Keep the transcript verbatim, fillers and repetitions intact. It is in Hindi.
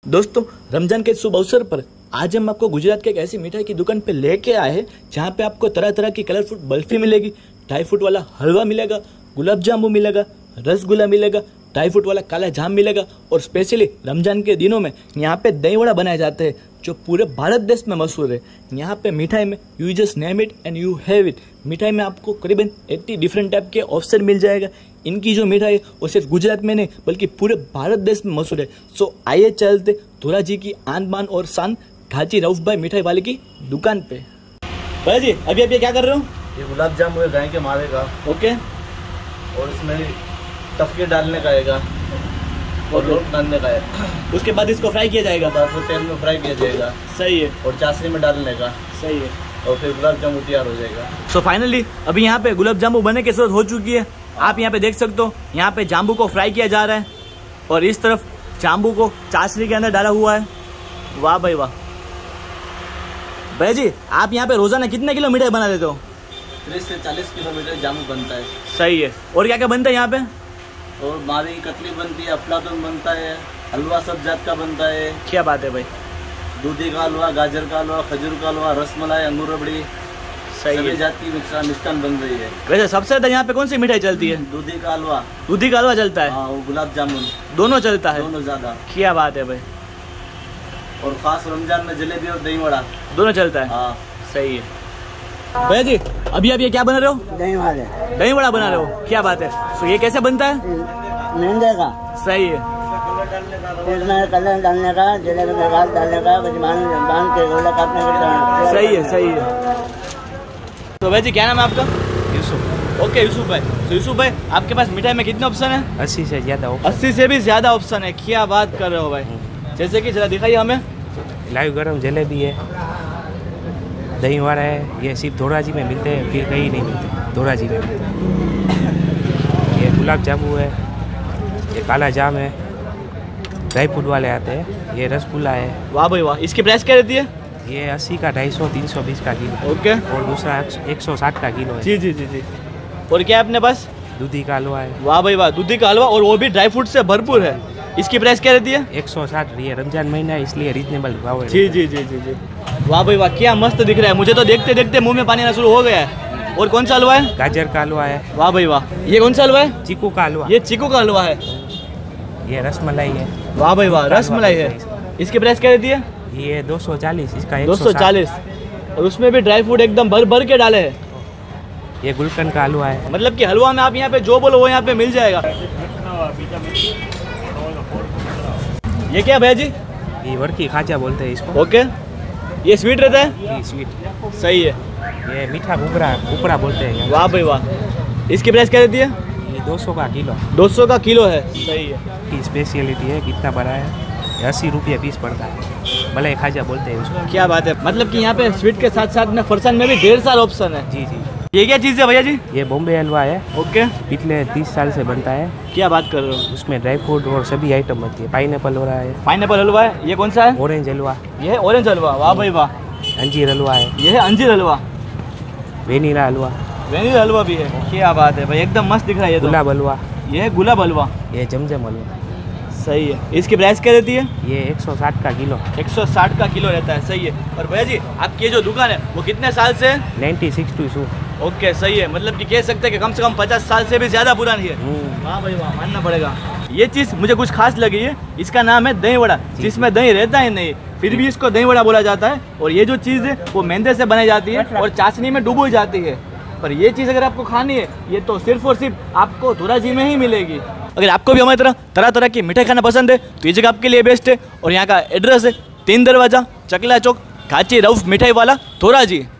दोस्तों, रमजान के शुभ अवसर पर आज हम आपको गुजरात के एक ऐसी मिठाई की दुकान पे लेके आए हैं जहाँ पे आपको तरह तरह की कलरफुल बर्फी मिलेगी, ड्राई फ्रूट वाला हलवा मिलेगा, गुलाब जामुन मिलेगा, रसगुल्ला मिलेगा, ड्राई फ्रूट वाला काला जाम मिलेगा और स्पेशली रमजान के दिनों में यहाँ पे दही वड़ा बनाए जाते हैं जो पूरे भारत देश में मशहूर है। यहाँ पे मिठाई में you just name it and you have it. मिठाई में आपको करीबन अस्सी डिफरेंट टाइप के ऑप्शन मिल जाएगा। इनकी जो मिठाई है वो सिर्फ गुजरात में नहीं बल्कि पूरे भारत देश में मशहूर है। सो आइए चलते धोरा जी की आन बान और शान घाची रऊफ भाई मिठाई वाले की दुकान पे। भाई जी, अभी अभी क्या कर रहे हो? ये गुलाब जामुन है गाय के मावे का। ओके। और इसमें टफके डालने का आएगा और लोट डालने का है। उसके बाद इसको फ्राई किया जाएगा, बाद में तेल में फ्राई किया जाएगा। सही है। और चाशनी में डालने का। सही है। और फिर गुलाब जामुन तैयार हो जाएगा। सो फाइनली अभी यहाँ पे गुलाब जामुन बनने की शुरुआत हो चुकी है। आप यहाँ पे देख सकते हो, यहाँ पे जाम्बू को फ्राई किया जा रहा है और इस तरफ जाम्बू को चाशनी के अंदर डाला हुआ है। वाह भाई वाह। भाई जी, आप यहाँ पे रोजाना कितने किलो मिठाई बना देते हो? तीस से चालीस किलोमीटर जामुन बनता है। सही है। और क्या क्या बनता है यहाँ पे? और मावी कतली बनती है, अफलातून बनता है, हलवा सब जात का बनता है। क्या बात है भाई। दूधी का हलवा, गाजर का हलवा, खजूर का हलवा, रसमलाई, अंगूर रबड़ी, सही सभी है। जात की मिष्ठान बन रही है। वैसे सबसे ज्यादा यहाँ पे कौन सी मिठाई चलती है? दूधी का हलवा। दूधी का हलवा चलता है। हाँ, वो गुलाब जामुन दोनों चलता है। दोनों ज्यादा। क्या बात है भाई। और खास रमजान में जलेबी और दही वड़ा दोनों चलता है। हाँ सही है। भैया जी, अभी आप ये क्या बना रहे हो? दही वड़ा। दही वड़ा बना रहे हो? क्या बात है। तो ये कैसे बनता है? मैंदे का। सही है। इसमें कलर डालने का, जलेबी में रात डालने का, कुछ बांध बांध के गोला काटने का। सही है। सही है। तो भाई जी, क्या नाम है आपका? यूसुफ। ओके यूसुफ भाई। तो यूसुफ भाई, आपके पास मिठाई में कितने ऑप्शन है? अस्सी से ज़्यादा ऑप्शन। अस्सी से भी ज्यादा ऑप्शन है। क्या बात कर रहे हो भाई। जैसे कि जरा दिखाइए हमें। लाइव गरम जलेबी है, दही वड़ा है। ये सिर्फ धोरा जी में मिलते हैं, फिर कहीं नहीं मिलते, धोरा जी में मिलते हैं। ये गुलाब जामुन है, ये काला जाम है, ड्राई फ्रूट वाले आते हैं, ये रसगुल्ला है। वाह भाई वाह। इसकी प्राइस क्या रहती है? ये अस्सी का ढाई सौ तीन सौ बीस का किलो। ओके। और दूसरा एक सौ साठ का किलो है। जी जी जी जी। और क्या है अपने पास? दूधी का हलवा है। वाह भाई वाह। दूधी का हलवा और वो भी ड्राई फ्रूट से भरपूर है। इसकी प्राइस क्या रहती है? एक सौ साठ। ये रमजान महीना है इसलिए रीजनेबल भाव है। जी जी जी जी जी। वाह भाई वाह, क्या मस्त दिख रहा है। मुझे तो देखते देखते मुंह में पानी आना शुरू हो गया है। और कौन सा हलवा है? गाजर का हलवा है। वाह भाई वाह। ये कौन सा हलवा है? चीकू का हलवा। ये चीकू का हलवा है। ये रसमलाई है। वाह भाई वाह, रसमलाई है। इसकी प्राइस क्या रहती है? ये दो सौ चालीस, इसका दो सौ चालीस। और उसमें भी ड्राई फ्रूट एकदम भर भर के डाले हैं। ये गुलकंद का हलवा है। मतलब कि हलवा में आप यहाँ पे जो बोलो वो यहाँ पे मिल जाएगा। ये क्या भैया जी? ये वर्की खाजा बोलते हैं इसको। ओके। ये स्वीट रहता है? ये स्वीट। सही है। ये मीठा उपरा उपरा बोलते हैं। वाह भाई वाह। इसकी प्राइस क्या रहती है? ये दो सौ का किलो। दो सौ का किलो है। सही है। की स्पेशलिटी है, कितना बड़ा है, अस्सी रुपये पीस पड़ता है, भले खाजा बोलते हैं उसको। क्या बात है। मतलब कि यहाँ पे स्वीट के साथ साथ में फरसान में भी ढेर सारे ऑप्शन है। जी जी। ये क्या चीज़ है भैया जी? ये बॉम्बे हलवा है। ओके। पिछले तीस साल से बनता है। क्या बात कर रहे हो। उसमें ड्राई फ्रूट और सभी आइटम बनती है। पाइनएप्पल हो रहा है। पाइनएप्पल हलवा है। ये कौन सा है? ऑरेंज हलवा। ये है ऑरेंज हलवा। वाह भाई वाह। अंजीर हलवा है। ये है अंजीर हलवा। वेनीला हलवा। वेनिला हलवा भी है। क्या बात है भाई, एकदम मस्त दिख रहा है ये तो। गुलाब हलवा। ये है गुलाब हलवा। ये जमजम हलवा। सही है। इसकी प्राइस क्या रहती है? ये एक सौ साठ का किलो। एक सौ साठ का किलो रहता है। सही है। और भैया जी, आपकी ये जो दुकान है वो कितने साल से है? नाइन्टी सिक्स टू सू। ओके सही है। मतलब कि कह सकते हैं कि कम से कम पचास साल से भी ज़्यादा पुरानी है। वाह भाई वाह, मानना पड़ेगा। ये चीज़ मुझे कुछ खास लगी है। इसका नाम है दही वड़ा, जिसमें दही रहता ही नहीं, फिर भी इसको दही वड़ा बोला जाता है। और ये जो चीज़ है वो मैदे से बनाई जाती है और चाशनी में डुबोई जाती है। पर ये चीज़ अगर आपको खानी है, ये तो सिर्फ और सिर्फ आपको धोरा जी में ही मिलेगी। अगर आपको भी हमारी तरह तरह तरह की मिठाई खाना पसंद है तो ये जगह आपके लिए बेस्ट है। और यहाँ का एड्रेस है तीन दरवाजा, चकला चौक, घाची रऊफ मिठाई वाला, धोरा जी।